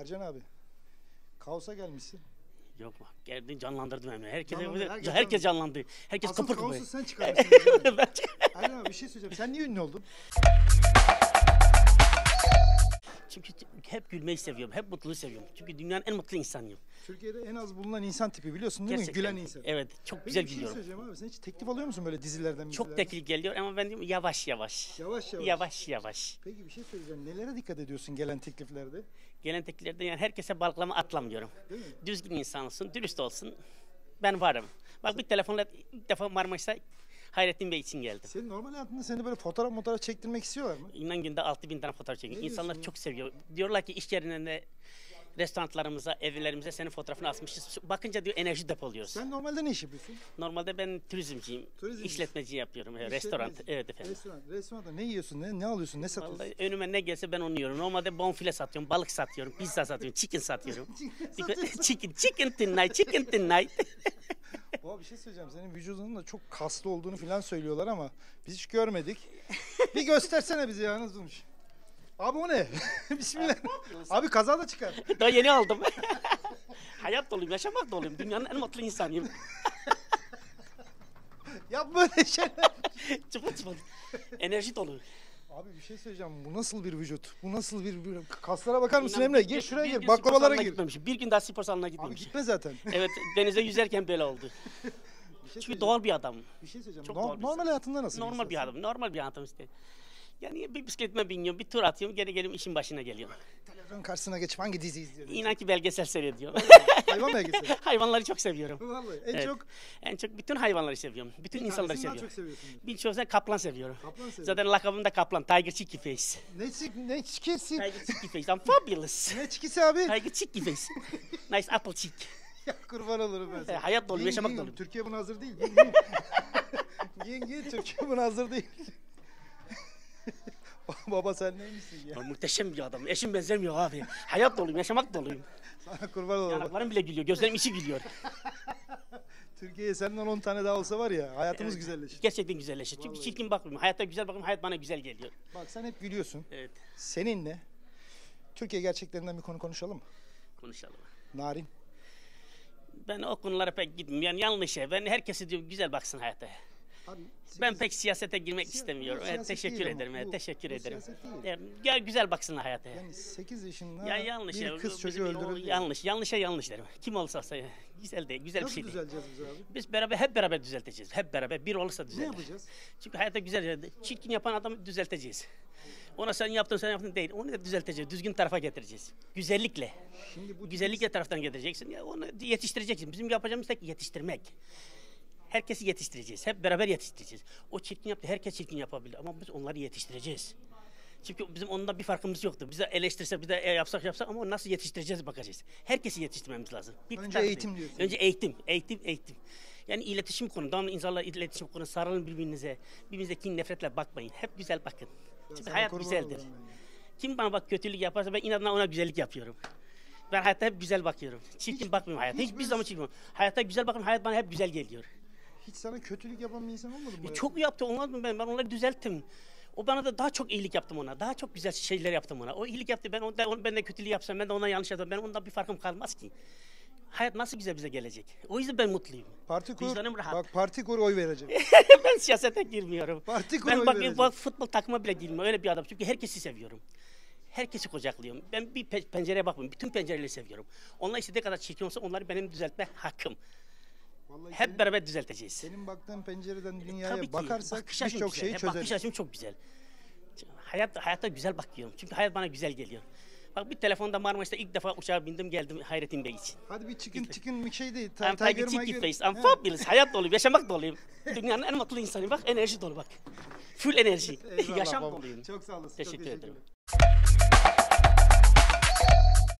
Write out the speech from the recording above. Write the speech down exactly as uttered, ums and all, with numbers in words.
Ercan abi, kaosa gelmişsin. Yok bak geldin canlandırdım hemen. Herkes, Canlandı, herkes herkes, canlandı. Herkes Asıl kıpır kıpır. kaosu sen çıkarmışsın. Ben- Ercan abi bir şey söyleyeceğim. Sen niye ünlü oldun? Çünkü hep gülmeyi seviyorum. Hep mutluluğu seviyorum. Çünkü dünyanın en mutlu insanıyım. Türkiye'de en az bulunan insan tipi biliyorsun değil Gerçekten. mi? Gülen insan. Evet. Çok Peki güzel bir şey gülüyorum. söyleyeceğim abi. Sen hiç teklif alıyor musun böyle dizilerden? Çok dizilerden? teklif geliyor ama ben diyorum yavaş yavaş. Yavaş yavaş. Yavaş yavaş. Peki bir şey söyleyeceğim. Nelere dikkat ediyorsun gelen tekliflerde? Gelen tekliflerde yani herkese balklama atlamıyorum. Değil mi? Düzgün insan olsun, dürüst olsun. Ben varım. Bak bir telefonla ilk defa Marmaris'e Hayrettin Bey için geldim. Senin normal hayatında seni böyle fotoğraf fotoğraf çektirmek istiyorlar mı? İnan günde altı bin tane fotoğraf çekiyor. Ne İnsanlar diyorsun çok seviyor. Diyorlar ki iş yerinde, restoranlarımıza, evlerimize senin fotoğrafını asmışız. Bakınca diyor enerji depoluyoruz. Sen normalde ne iş yapıyorsun? Normalde ben turizmciyim. Turizmci. İşletmeci yapıyorum. Evet, İşletmeci. restoran. Evet efendim. Restoran. Restoranda ne yiyorsun? Ne, ne alıyorsun? Ne satıyorsun? Vallahi önüme ne gelse ben onu yiyorum. Normalde bonfile satıyorum, balık satıyorum, pizza satıyorum, chicken satıyorum. chicken, chicken tonight, chicken tonight. Oha bir şey söyleyeceğim. Senin vücudunun da çok kaslı olduğunu falan söylüyorlar ama biz hiç görmedik. Bir göstersene bize ya nasıl olmuş. Abi o ne? Bismillah. Abi kaza da çıkar. Daha yeni aldım. Hayat doluyum, yaşamak doluyum. Dünyanın en mutlu insanıyım. Yap böyle şeyler. Çıpır çıpır. Enerji dolu. Abi bir şey söyleyeceğim. Bu nasıl bir vücut? Bu nasıl bir, bir... kaslara bakar mısın İnan Emre? bir- Gir şuraya bir gir. gün Baklavalara spor salonuna gir. gitmemişim. Bir gün daha spor salonuna Abi gitmemişim. gitme zaten. Evet, denize yüzerken böyle oldu. Bir şey Çünkü söyleyeceğim. doğal bir adam. Bir şey söyleyeceğim. Çok No- doğal bir normal insan. hayatında nasıl? Normal bir insansın? adam, normal bir adam işte. Yani bir bisikletime biniyorum, bir tur atıyorum, geri gelip işin başına geliyorum. Televizyon karşısına geçip hangi dizi izliyorsun? İnan ki belgesel seyrediyorum. Hayvan belgeseli. Hayvanları çok seviyorum. Vallahi en Evet. çok En çok bütün hayvanları seviyorum. Bütün bir insanları tanesini daha seviyorum. çok seviyorsun. Birçoğu kaplan seviyorum. Kaplan seviyorsun. Zaten lakabım da kaplan. Tiger Chicky Face. Ne, çik, ne çikisi? Tiger Chicky Face. I'm fabulous. Ne çikisi abi? Tiger Chicky Face. Nice apple cheek. Ya kurban olurum ben sana. E, hayat dolu, Giyin, yaşamak giyin. dolu. Türkiye buna hazır değil. Giyin, giyin. Giyin, giyin. Türkiye buna hazır değil. Baba sen neymişsin ya? Ya, muhteşem bir adam. Eşim benzemiyor abi. Hayat doluyum, yaşamak doluyum. Sana kurban olurum. Yanaklarım bile gülüyor, gözlerim içi gülüyor. Türkiye'ye senden on tane daha olsa var ya hayatımız Evet. güzelleşir. Gerçekten güzelleşir. Çünkü Vallahi. çirkin bakmıyorum. Hayata güzel bakıyorum, hayat bana güzel geliyor. Bak sen hep gülüyorsun. Evet, Seninle Türkiye gerçeklerinden bir konu konuşalım mı? konuşalım. Narin. Ben o konulara pek gitmiyorum. Yani yanlış şey. Ben herkese diyorum güzel baksın hayata. Abi, Ben sekiz- pek siyasete girmek Siya- istemiyorum. bu Evet, siyaset teşekkür değil ama ederim. Evet, bu- teşekkür bu ederim. siyaset değil. Yani, ya güzel baksınlar hayata. Yani sekiz yaşında Ya yanlış bir ya. kız Bu çocuğu bizim- o öldürüldü. Yanlış. Yanlışa yanlış derim. Kim olsa olsa ya. Güzel değil. Güzel bir Nasıl şey değil. düzeleceğiz biz abi? Biz beraber hep beraber düzelteceğiz. Hep beraber bir olursa Ne düzelir. yapacağız? Çünkü hayatta güzel. Çirkin yapan adamı düzelteceğiz. Ona sen yaptın sen yaptın değil. Onu da düzelteceğiz. Düzgün tarafa getireceğiz. Güzellikle. Şimdi bu Güzellikle taraftan getireceksin. Ya onu yetiştireceksin. Bizim yapacağımız tek yetiştirmek. Herkesi yetiştireceğiz. Hep beraber yetiştireceğiz. O çirkin yaptı. Herkes çirkin yapabilir. Ama biz onları yetiştireceğiz. Çünkü bizim onunla bir farkımız yoktu. Bize eleştirsek, bize yapsak yapsak ama nasıl yetiştireceğiz bakacağız. Herkesi yetiştirmemiz lazım. Bir Önce taraf eğitim değil. diyorsun. Önce eğitim, eğitim, eğitim. Yani iletişim konu, devamlı insanlarla iletişim konu, sarılın birbirinize. Birbirinize kin, nefretle bakmayın. Hep güzel bakın. Çünkü sana hayat kurban güzeldir. olurum ben ya. Kim bana bak kötülük yaparsa ben inadına ona güzellik yapıyorum. Ben hayatta hep güzel bakıyorum. Çirkin bakmıyorum hayata. hiç Hiçbir böyle- zaman çirkin bakmıyorum. Hayata güzel bakıyorum. Hayat bana hep güzel geliyor. Hiç sana kötülük yapan bir insan olmadı mı? E, çok yaptı olmaz mı ben? Ben onları düzelttim. O bana da daha çok iyilik yaptım ona. Daha çok güzel şeyler yaptım ona. O iyilik yaptı. Ben onda onu ben de kötülüğü yapsam, ben de ona yanlış yapsam, ben ondan bir farkım kalmaz ki. Hayat nasıl güzel bize gelecek. O yüzden ben mutluyum. Parti kur. Vicdanım rahat. Bak parti kur oy vereceğim. Ben siyasete girmiyorum. Parti kur Ben oy bak, vereceğim. bak futbol takıma bile girmiyorum. Öyle bir adam. Çünkü herkesi seviyorum. Herkesi kucaklıyorum. Ben bir pe- pencereye bakmıyorum. Bütün pencereleri seviyorum. Onlar istediği kadar çirkin olsa onları benim düzeltme hakkım. Vallahi Hep beraber düzelteceğiz. senin baktığın pencereden dünyaya Tabii ki. bakarsak Bakış açım birçok güzel. şeyi Hep çözeriz. Bakış açım çok güzel. Hayat, hayata güzel bakıyorum. Çünkü hayat bana güzel geliyor. Bak bir telefonda Marmaris'te ilk defa uçağa bindim geldim Hayrettin Bey için. Hadi bir çıkın çıkın bir şey değil. I'm Ta- Tiger Tiger Chicky Miger- Face. I'm Ha. fabulous. Hayat doluyum, yaşamak doluyum. Dünyanın en mutlu insanıyım. Bak enerji dolu bak. Full enerji. Eyvallah Yaşam baba. doluyum. Çok sağ olasın. çok Teşekkür teşekkür ederim. ederim.